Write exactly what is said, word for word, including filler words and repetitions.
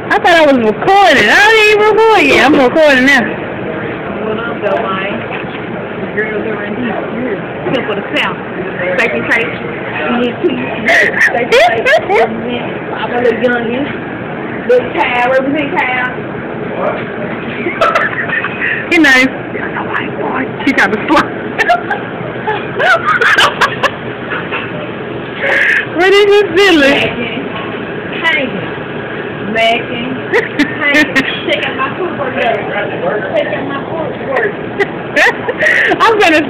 I thought I was recording. I didn't even record yet. I'm recording now. What up, though, man? The girls are in here. Here for the South. Baking cake. We need two. Baking cake. I'm a little youngin'. Little cow. Represent cow. You know. She got the slot. What is this feeling? Hanging. Macking. Hanging. Taking my footwork. Taking my footwork. I'm gonna